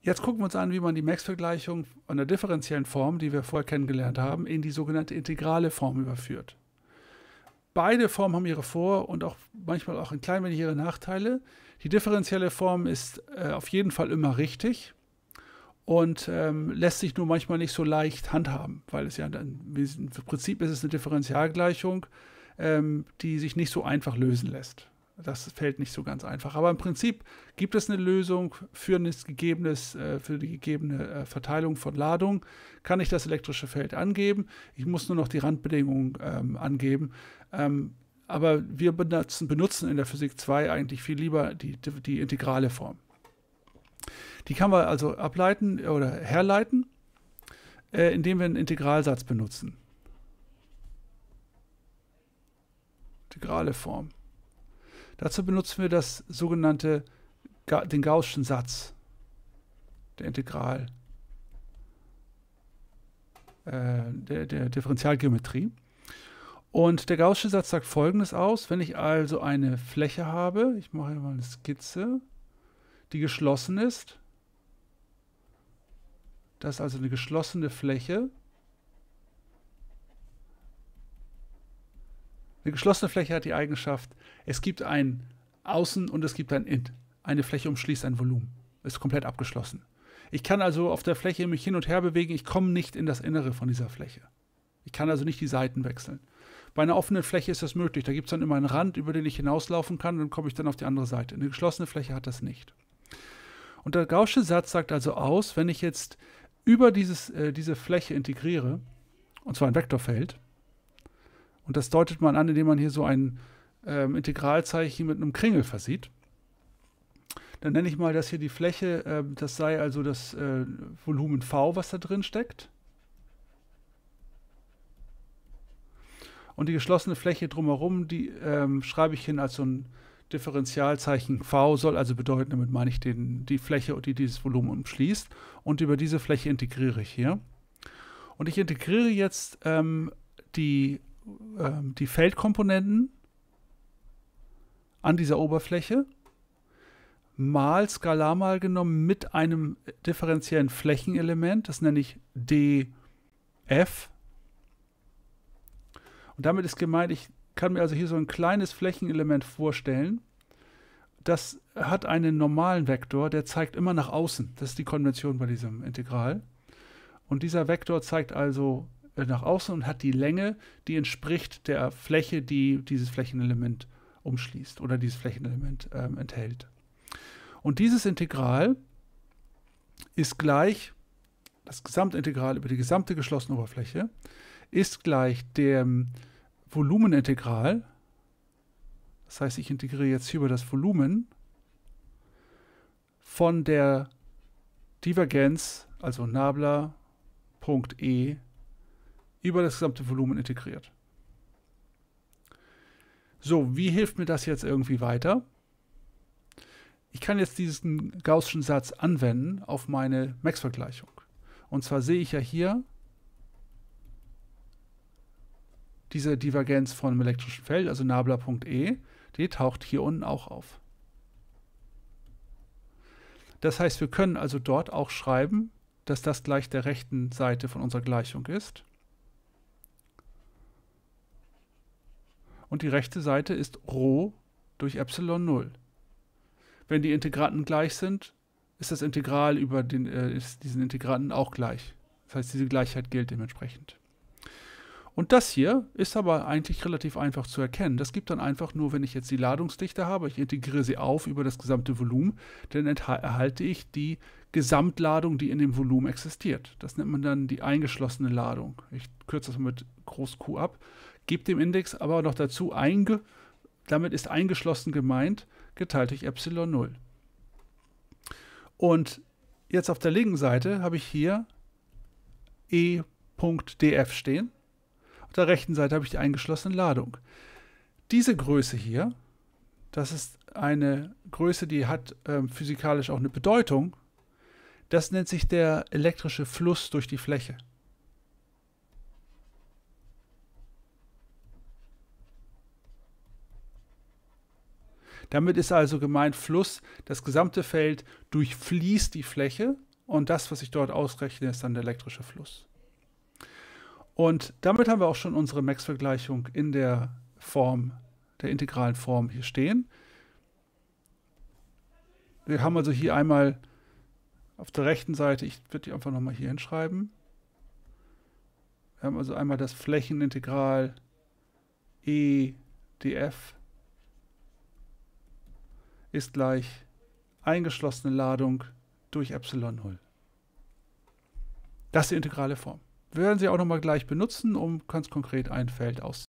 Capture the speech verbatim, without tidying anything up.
Jetzt gucken wir uns an, wie man die Maxwell-Gleichung an der differenziellen Form, die wir vorher kennengelernt haben, in die sogenannte integrale Form überführt. Beide Formen haben ihre Vor- und auch manchmal auch ein klein wenig ihre Nachteile. Die differenzielle Form ist äh, auf jeden Fall immer richtig und ähm, lässt sich nur manchmal nicht so leicht handhaben, weil es ja dann, im Prinzip ist es eine Differentialgleichung, ähm, die sich nicht so einfach lösen lässt. Das fällt nicht so ganz einfach. Aber im Prinzip gibt es eine Lösung für, ein gegebenes, äh, für die gegebene äh, Verteilung von Ladung. Kann ich das elektrische Feld angeben? Ich muss nur noch die Randbedingungen ähm, angeben. Ähm, aber wir benutzen, benutzen in der Physik zwei eigentlich viel lieber die, die, die integrale Form. Die kann man also ableiten oder herleiten, äh, indem wir einen Integralsatz benutzen. Integrale Form. Dazu benutzen wir das sogenannte, den Gaußschen Satz der Integral, äh, der, der Differentialgeometrie. Und der Gaußsche Satz sagt Folgendes aus: Wenn ich also eine Fläche habe, ich mache hier mal eine Skizze, die geschlossen ist, das ist also eine geschlossene Fläche. Eine geschlossene Fläche hat die Eigenschaft, es gibt ein Außen und es gibt ein In. Eine Fläche umschließt ein Volumen. Ist komplett abgeschlossen. Ich kann also auf der Fläche mich hin und her bewegen, ich komme nicht in das Innere von dieser Fläche. Ich kann also nicht die Seiten wechseln. Bei einer offenen Fläche ist das möglich. Da gibt es dann immer einen Rand, über den ich hinauslaufen kann, und dann komme ich dann auf die andere Seite. Eine geschlossene Fläche hat das nicht. Und der Gaußsche Satz sagt also aus, wenn ich jetzt über dieses, äh, diese Fläche integriere, und zwar ein Vektorfeld, und das deutet man an, indem man hier so ein ähm, Integralzeichen mit einem Kringel versieht. Dann nenne ich mal das hier die Fläche, äh, das sei also das äh, Volumen V, was da drin steckt. Und die geschlossene Fläche drumherum, die ähm, schreibe ich hin als so ein Differentialzeichen V, soll also bedeuten, damit meine ich den, die Fläche, die dieses Volumen umschließt. Und über diese Fläche integriere ich hier. Und ich integriere jetzt ähm, die die Feldkomponenten an dieser Oberfläche mal skalar mal genommen mit einem differenziellen Flächenelement, das nenne ich df. Und damit ist gemeint, ich kann mir also hier so ein kleines Flächenelement vorstellen. Das hat einen normalen Vektor, der zeigt immer nach außen. Das ist die Konvention bei diesem Integral. Und dieser Vektor zeigt also nach außen und hat die Länge, die entspricht der Fläche, die dieses Flächenelement umschließt oder dieses Flächenelement ähm, enthält. Und dieses Integral ist gleich, das Gesamtintegral über die gesamte geschlossene Oberfläche, ist gleich dem Volumenintegral. Das heißt, ich integriere jetzt hier über das Volumen von der Divergenz, also Nabla Punkt E, über das gesamte Volumen integriert. So, wie hilft mir das jetzt irgendwie weiter? Ich kann jetzt diesen Gaußschen Satz anwenden auf meine Maxwell-Gleichung. Und zwar sehe ich ja hier diese Divergenz von einem elektrischen Feld, also Nabla Punkt E, die taucht hier unten auch auf. Das heißt, wir können also dort auch schreiben, dass das gleich der rechten Seite von unserer Gleichung ist. Und die rechte Seite ist Rho durch Epsilon null. Wenn die Integranten gleich sind, ist das Integral über den, äh, ist diesen Integranten auch gleich. Das heißt, diese Gleichheit gilt dementsprechend. Und das hier ist aber eigentlich relativ einfach zu erkennen. Das gibt dann einfach nur, wenn ich jetzt die Ladungsdichte habe, ich integriere sie auf über das gesamte Volumen, dann erhalte ich die Gesamtladung, die in dem Volumen existiert. Das nennt man dann die eingeschlossene Ladung. Ich kürze das mit Groß Q ab. Gebe dem Index aber noch dazu, einge, damit ist eingeschlossen gemeint, geteilt durch Epsilon null. Und jetzt auf der linken Seite habe ich hier E.df stehen. Auf der rechten Seite habe ich die eingeschlossene Ladung. Diese Größe hier, das ist eine Größe, die hat ähm, physikalisch auch eine Bedeutung. Das nennt sich der elektrische Fluss durch die Fläche. Damit ist also gemeint Fluss, das gesamte Feld durchfließt die Fläche und das, was ich dort ausrechne, ist dann der elektrische Fluss. Und damit haben wir auch schon unsere Max-Vergleichung in der Form, der integralen Form hier stehen. Wir haben also hier einmal auf der rechten Seite, ich würde die einfach nochmal hier hinschreiben. Wir haben also einmal das Flächenintegral E df ist gleich eingeschlossene Ladung durch Epsilon null. Das ist die integrale Form. Wir werden sie auch nochmal gleich benutzen, um ganz konkret ein Feld auszuprobieren.